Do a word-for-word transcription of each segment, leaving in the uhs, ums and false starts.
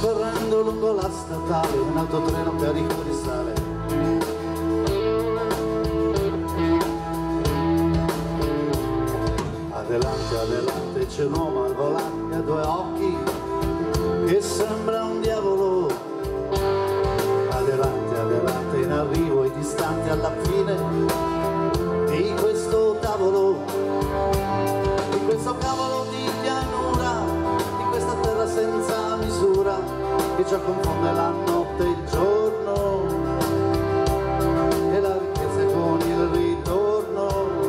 correndo lungo la statale un autotreno carico di sale. Adelante, adelante, c'è un uomo al volante che ha due occhi che sembra un diavolo. Adelante, adelante, in arrivo e distante alla fine di questo tavolo, di questo cavolo di pianura, di questa terra senza misura che già confonde la notte e il giorno e la ricchezza con il ritorno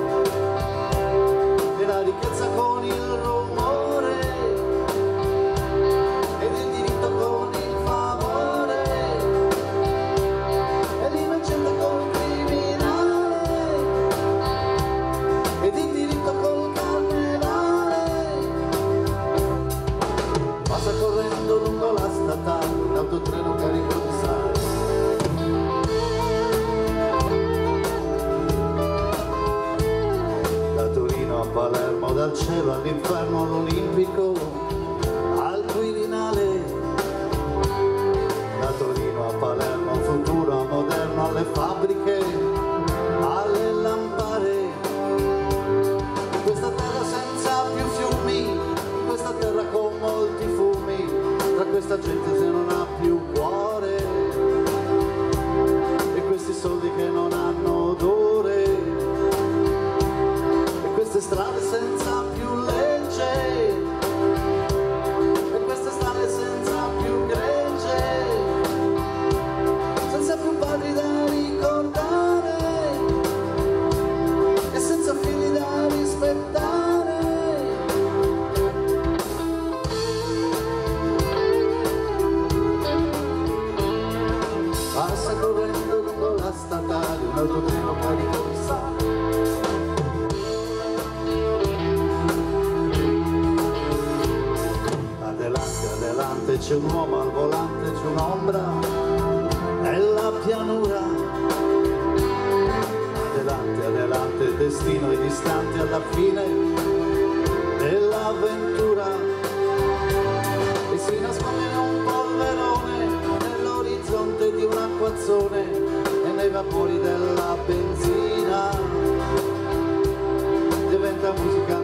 e la ricchezza con il rumore ed il diritto con il favore e l'innocente col criminale ed il diritto col carnevale. Passa correndo lungo la statale un autotreno carico di sale. Da Torino a Palermo, dal cielo all'inferno, all'Olimpico, al Quirinale. Da Torino a Palermo, futuro a moderno, alle fabbriche, alle lampare. In questa terra senza più fiumi, in questa terra con molti fumi, tra questa gente se non ha più cuore e questi soldi che non hanno odore e queste strade senza più legge e queste strade senza più gregge, senza più padri da ricordare e senza figli da rispettare. Passa correndo lungo la statale un autotreno carico di sale. Adelante, adelante, c'è un uomo al volante, c'è un'ombra nella pianura. Adelante, adelante, destino è distante alla fine dell'avventura e si nasconde in un polverone nell'orizzonte di un acquazzone e nei vapori della benzina diventa musica